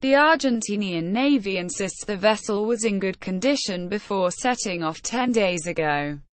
The Argentinian Navy insists the vessel was in good condition before setting off 10 days ago.